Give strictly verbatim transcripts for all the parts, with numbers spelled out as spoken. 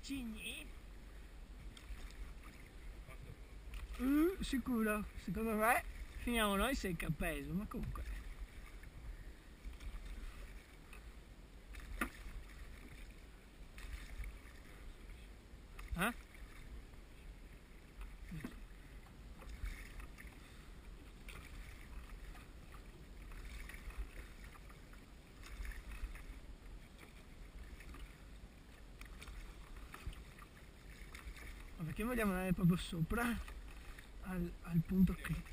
vicini? Uh, sicuro, secondo me finiamo noi secca a peso, ma comunque. Eh? Ma perché vogliamo andare proprio sopra al, al punto che...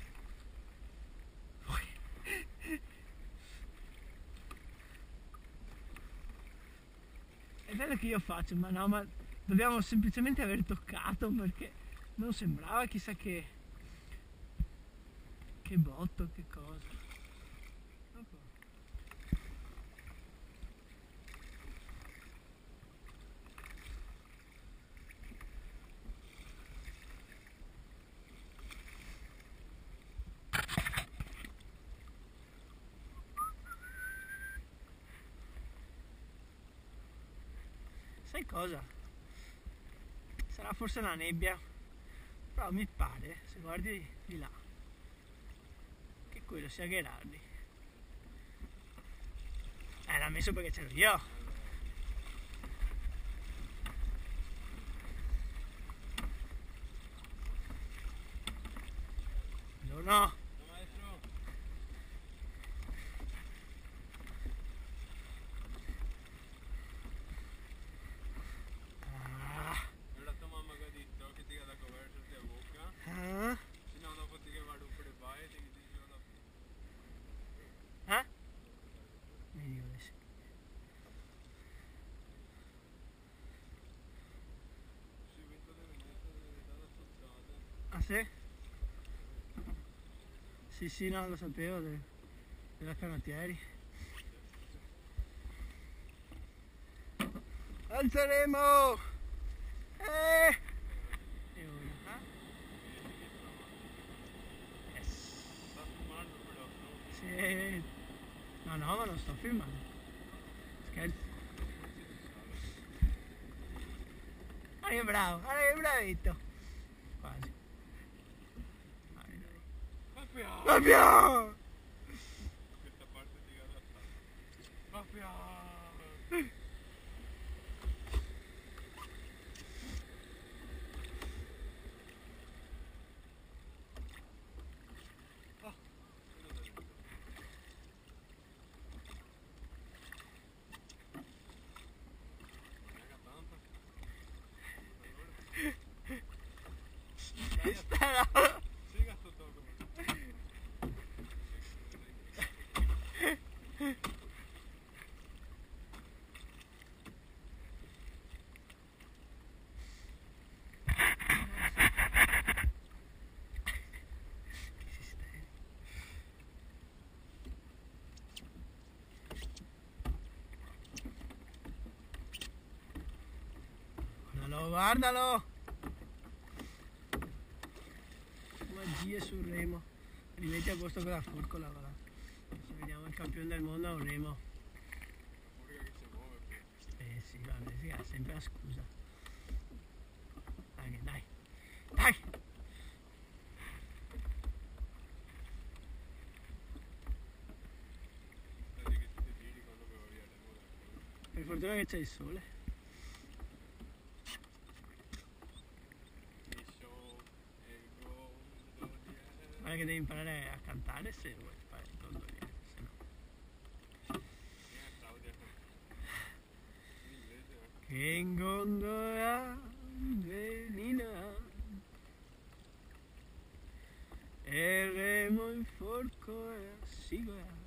È bello che io faccio, ma no, ma dobbiamo semplicemente aver toccato perché non sembrava chissà che... che botto, che cosa. Sai cosa? Sarà forse la nebbia, però mi pare, se guardi di là, che quello sia Gherardi. Eh, l'ha messo perché c'ero io. Buongiorno. Ah sì? Sì sì, no, lo sapevo de, della canottieri. Alzeremo! Eh! E ora? Eh? Yes! Sta filmando però, no? Sì! No no, ma non sto filmando. Scherzo. Ah, che bravo, ah, che bravito! Quasi. Dai, dai. Mafia! Mafia! Questa parte ti adatta. Mafia! Spera! Siga sto tocco. Guardalo, guardalo! Magie sul remo. Rimetti a posto con la forcola, guarda. Adesso vediamo il campione del mondo a un remo. Eh sì, vabbè, sì, ha sempre la scusa. Dai, dai, dai! Per fortuna che c'è il sole. Guarda che devi imparare a cantare se vuoi fare il gondoliere, se no. Che in gondola velina e remo in forco e sigla.